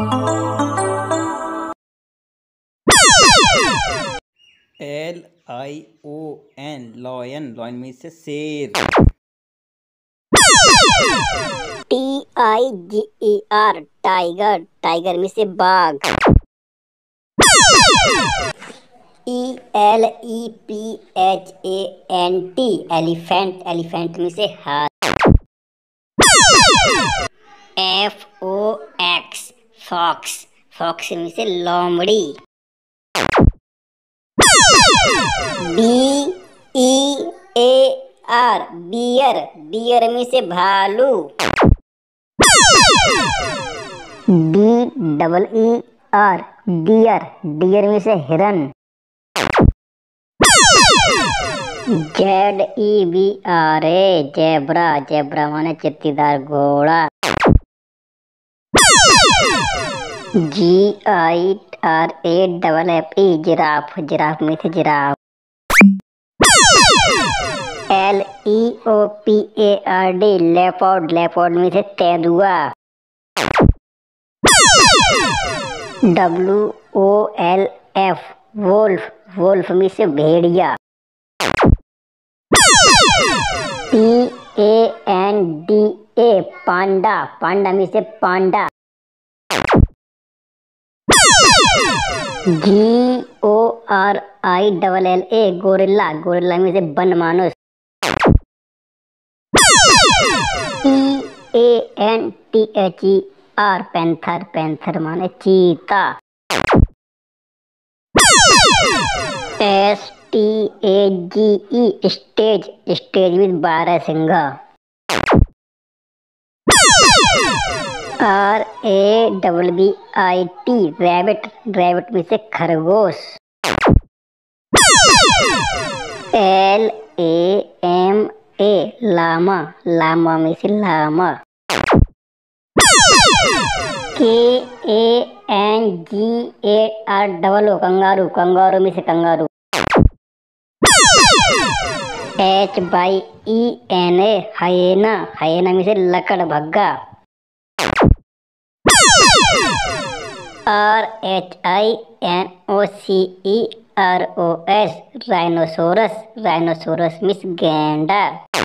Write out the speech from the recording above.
LION lion, lion में से शेर। TIGER टाइगर, टाइगर में से बाघ। ELEPHANT एलिफेंट, एलिफेंट में से हाथी। FOX फॉक्स, फॉक्स में से लोमड़ी। BEAR बियर, बियर में से भालू। DEER डियर, डियर में से हिरन। ZEBRA जेब्रा, जेब्रा माने चित्तीदार घोड़ा। GIRAFFE जिराफ, जिराफ में से जिराफ। LEOPARD लेपर्ड, लेपर्ड में से तेंदुआ। WOLF वोल्फ, वोल्फ में से भेड़िया। PANDA पांडा, पांडा में से पांडा। GORILLA गोरिल्ला, गोरिल्ला में से बनमानुस। PANTHER पैंथर, पैंथर माने चीता। STAGE स्टेज, स्टेज में बारहसिंघा। RABBIT रैबिट, रैबिट में से खरगोश। LAMA लामा, लामा में से लामा। KANGAROO कंगारू, कंगारू में से कंगारू। HYENA हायेना, हायेना में से लकड़बग्गा। RHINOCEROS राइनोसोरस, राइनोसोरस में से गैंडा।